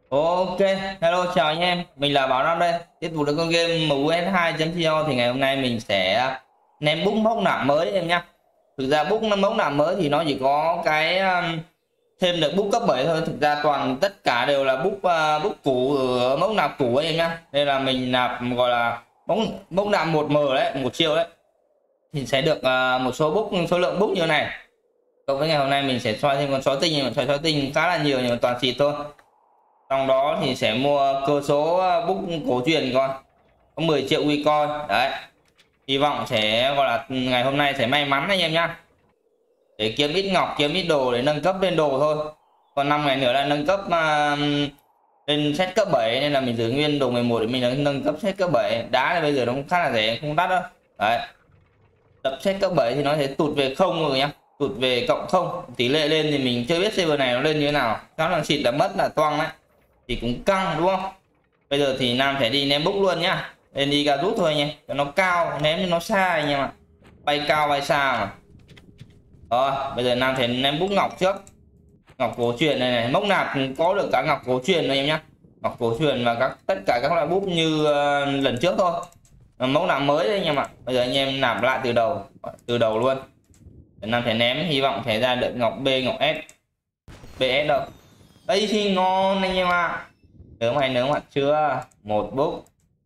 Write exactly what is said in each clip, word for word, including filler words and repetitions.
Ok, hello chào anh em, mình là Bảo Nam đây. Tiếp tục với con game em u ét hai chấm to thì ngày hôm nay mình sẽ ném book mốc nạp mới em nhá. Thực ra book mốc nạp mới thì nó chỉ có cái um, thêm được book cấp bảy thôi. Thực ra toàn tất cả đều là book uh, book cũ ở mốc nạp cũ ấy em nhá. Nên là mình nạp gọi là mốc mốc nạp một m đấy, một triệu đấy. Thì sẽ được uh, một số book số lượng book như này. Cộng với ngày hôm nay mình sẽ xoay thêm con chó tinh, nhưng mà xoay chó tinh khá là nhiều nhưng mà toàn xịt thôi. Trong đó thì sẽ mua cơ số book cổ truyền coi có mười triệu Wcoin đấy. Hy vọng sẽ gọi là ngày hôm nay sẽ may mắn anh em nhá, để kiếm ít ngọc kiếm ít đồ để nâng cấp lên đồ thôi. Còn năm ngày nữa là nâng cấp uh, lên set cấp bảy nên là mình giữ nguyên đồ mười một để mình nâng cấp set cấp bảy. Đá thì bây giờ nó cũng khá là rẻ, không đắt đâu đấy. Tập set cấp bảy thì nó sẽ tụt về không rồi nhá, tụt về cộng không. Tỷ lệ lên thì mình chưa biết server này nó lên như thế nào, chắc là xịt là mất là toang đấy, thì cũng căng đúng không. Bây giờ thì Nam phải đi ném book luôn nhá, lên đi cà rút thôi nhé, cho nó cao ném cho nó xa anh em ạ, bay cao bay xa mà. Rồi bây giờ Nam phải ném book ngọc trước, ngọc cổ truyền này này, mốc nạp có được cả ngọc cổ truyền này em nhá, ngọc cổ truyền và các tất cả các loại book như uh, lần trước thôi. Mốc nạp mới đấy anh em ạ. Bây giờ anh em nạp lại từ đầu, từ đầu luôn. Nam phải ném, hy vọng sẽ ra được ngọc B, ngọc S. bê ét đâu đây thì ngon anh em ạ. Nướng hay nướng mặt chưa, một book.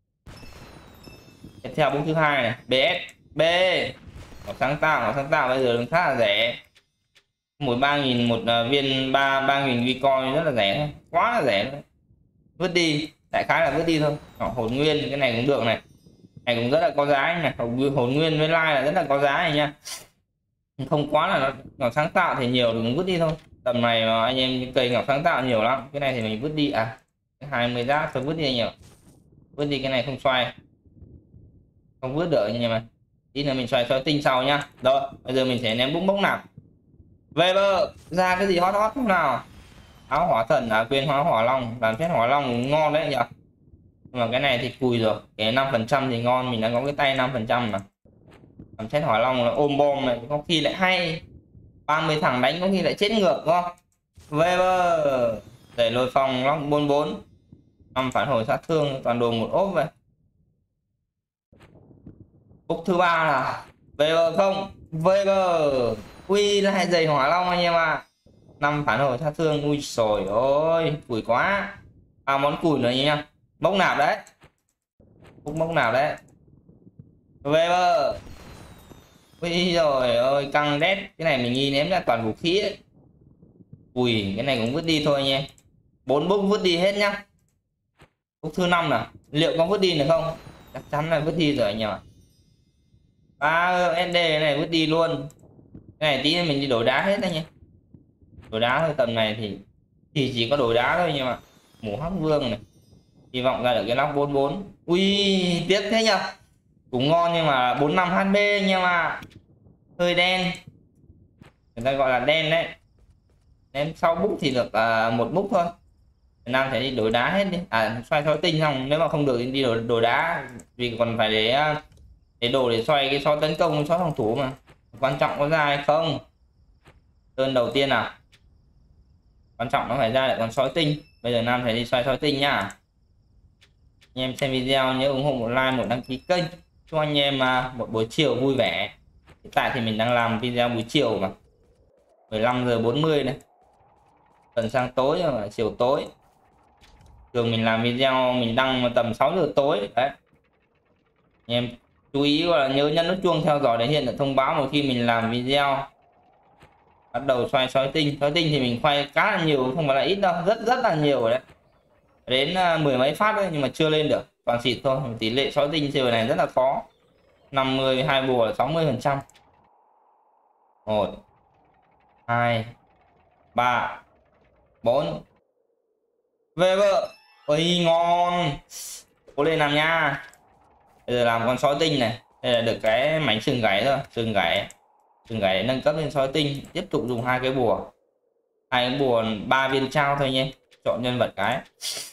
Tiếp theo book thứ hai này, bê ét B, nó sáng tạo, nó sáng tạo bây giờ khá là rẻ, mỗi ba nghìn một viên, ba ba nghìn Bitcoin rất là rẻ, quá là rẻ. Vứt đi, đại khái là vứt đi thôi. Hồn nguyên cái này cũng được này, này cũng rất là có giá này, hồn nguyên với like là rất là có giá này nha, không quá là nó, nó sáng tạo thì nhiều đừng vứt đi thôi. Tầm này mà anh em cây ngọc sáng tạo nhiều lắm, cái này thì mình vứt đi. À hai mươi rác tôi vứt đi nhiều, vứt đi cái này không xoay, không vứt được anh em ơi. Tí nữa mình xoay xoay tinh sau nhá. Rồi bây giờ mình sẽ ném búng bóng nạp về bờ ra cái gì hot hot không nào. Áo hỏa thần à, quên hóa hỏa long, làm phép hỏa long cũng ngon đấy nhỉ. Nhưng mà cái này thì cùi rồi, cái năm phần trăm thì ngon, mình đã có cái tay năm phần trăm mà. Làm phép hỏa long là ôm bom này có khi lại hay, ba mươi thằng đánh có khi lại chết ngược đúng không. Về bờ để lôi phòng lóc bốn bốn, năm phản hồi sát thương, toàn đồ một ốp vậy. Book thứ ba là về bờ không, về bờ ui lại giày hỏa long anh em ạ. À. Năm phản hồi sát thương, ui sồi ôi cùi quá. À món cùi nữa nha, mốc nạp đấy, book mốc nạp đấy. Về bờ ui rồi ơi căng đét, cái này mình nghi ném ra toàn vũ khí ấy. Ui cái này cũng vứt đi thôi anh em, bốn book vứt đi hết nhá. Book thứ năm nào, liệu có vứt đi được không, chắc chắn là vứt đi rồi anh em ạ. ba ét đê này vứt đi luôn, cái này tí mình đi đổi đá hết anh em, đổi đá thôi. Tầm này thì thì chỉ có đổi đá thôi nhưng mà mũ hắc vương này, hy vọng ra được cái lóc bốn bốn. Ui tiếc thế nhỉ, cũng ngon nhưng mà bốn mươi lăm hát pê nhưng mà hơi đen, người ta gọi là đen đấy. Em sau book thì được uh, một book thôi. Nam phải đi đổi đá hết đi, à xoay soi tinh xong nếu mà không được thì đi đổi, đổi đá, vì còn phải để để đồ để xoay cái xó tấn công, xó phòng thủ mà quan trọng có ra hay không. Đơn đầu tiên nào, quan trọng nó phải ra lại còn soi tinh. Bây giờ Nam phải đi xoay soi tinh nhá. Anh em xem video nhớ ủng hộ một like, một đăng ký kênh, cho anh em một buổi chiều vui vẻ. Hiện tại thì mình đang làm video buổi chiều mà, mười lăm giờ bốn mươi này, gần sang tối rồi, chiều tối. Thường mình làm video mình đăng tầm sáu giờ tối đấy. Anh em chú ý gọi là nhớ nhấn nút chuông theo dõi để hiện được thông báo một khi mình làm video. Bắt đầu xoay soi tinh, soi tinh thì mình khoay khá là nhiều, không phải là ít đâu, rất rất là nhiều rồi đấy, đến mười mấy phát đấy nhưng mà chưa lên được, toàn xịt thôi. Tỷ lệ soi tinh server này rất là khó, năm mươi hai bùa là sáu mươi phần trăm. Một hai ba bốn, về vợ ôi ngon, cố lên làm nha. Bây giờ làm con sói tinh này, đây là được cái mảnh sừng gãy thôi, sừng gãy, sừng gãy nâng cấp lên sói tinh. Tiếp tục dùng hai cái bùa, hai cái bùa ba viên trao thôi nhé, chọn nhân vật cái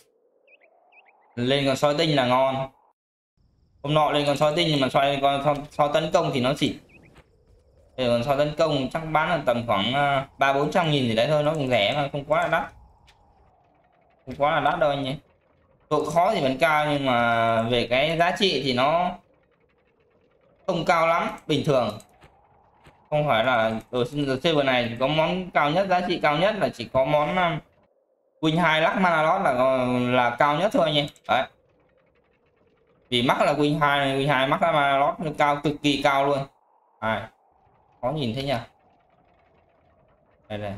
lên con sói tinh là ngon. Hôm nọ lên con sói tinh nhưng mà xoay con sói tấn công thì nó chỉ, để còn sói tấn công chắc bán là tầm khoảng ba bốn trăm nghìn gì đấy thôi, nó cũng rẻ mà không quá là đắt. không quá là đắt đâu anh nhỉ. Độ khó thì vẫn cao nhưng mà về cái giá trị thì nó không cao lắm, bình thường. Không phải là ở server này có món cao nhất, giá trị cao nhất là chỉ có món um, Win hai lắc mana loss là là cao nhất thôi anh em. Đấy. Vì mắc là Win hai, Win hai mắc là mana loss cao, cực kỳ cao luôn. Đấy. Khó nhìn thấy nhỉ. Đây này.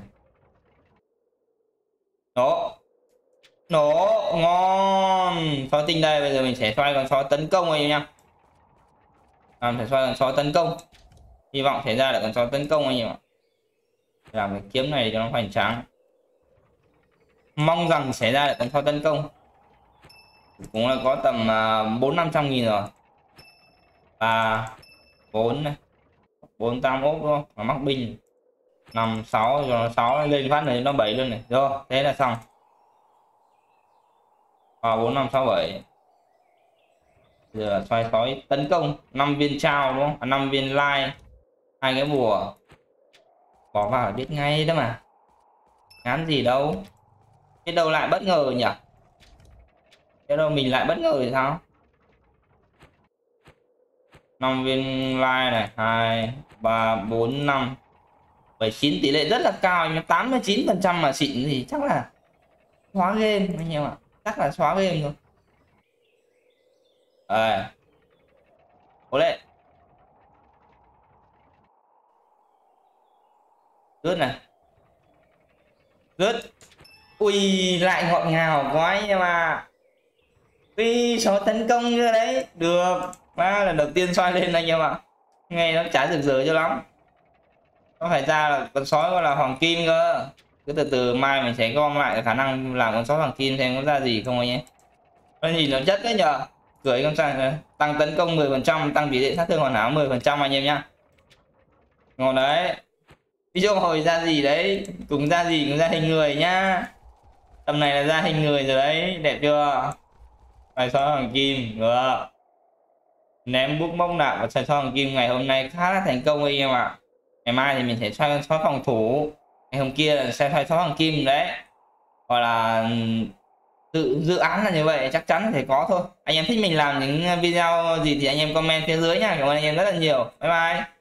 Nổ. Nổ ngon. Sói tinh đây, bây giờ mình sẽ xoay con sói tấn công anh em nha. À, phải xoay con sói tấn công. Hy vọng sẽ ra được con sói tấn công anh em ạ. Làm cái kiếm này cho nó hoành tráng. Mong rằng sẽ ra được con sói tấn công. Cũng là có tầm bốn năm trăm nghìn rồi. Và bốn này, bốn tam ốp đúng không? Và mắc binh năm sáu rồi sáu lên phát này nó bảy luôn này. Rồi, thế là xong. Và bốn năm sáu bảy. Giờ xoay sói tấn công năm viên trao đúng không? À, năm viên lai, hai cái bùa bỏ vào biết ngay đó mà. Ngán gì đâu. Cái đâu lại bất ngờ nhỉ? Cái đâu mình lại bất ngờ thì sao? năm viên lai này, hai ba bốn năm bảy chín, tỷ lệ rất là cao, tám mươi chín phần trăm mà xịn thì chắc là xóa game anh em ạ. Chắc là xóa game rồi. Đây. Cố lên. Rớt này. Rớt. Ui, lại ngọt ngào quá anh em à. Vì số tấn công như đấy. Được. Và lần đầu tiên xoay lên anh em ạ. Nghe nó chả rực rỡ cho lắm. Nó phải ra là con sói gọi là hoàng kim cơ. Cứ từ từ mai mình sẽ gom lại khả năng làm con sói hoàng kim xem có ra gì không anh em. Nó nhìn nó chất đấy nhờ. Gửi con sang tăng tấn công mười phần trăm, tăng tỷ lệ sát thương hoàn hảo mười phần trăm anh em nhá. Ngon đấy. Video hồi ra gì đấy, cùng ra gì cũng ra hình người nhá. Tầm này là ra hình người rồi đấy, đẹp chưa? Xoay sói hoàng kim, được. Ném bút mốc nạp và xoay sói hoàng kim ngày hôm nay khá là thành công anh em ạ. Ngày mai thì mình sẽ xoay con sói phòng thủ, ngày hôm kia là sẽ xoay sói hoàng kim đấy. Gọi là dự dự án là như vậy, chắc chắn phải có thôi. Anh em thích mình làm những video gì thì anh em comment phía dưới nha. Cảm ơn anh em rất là nhiều. Bye bye.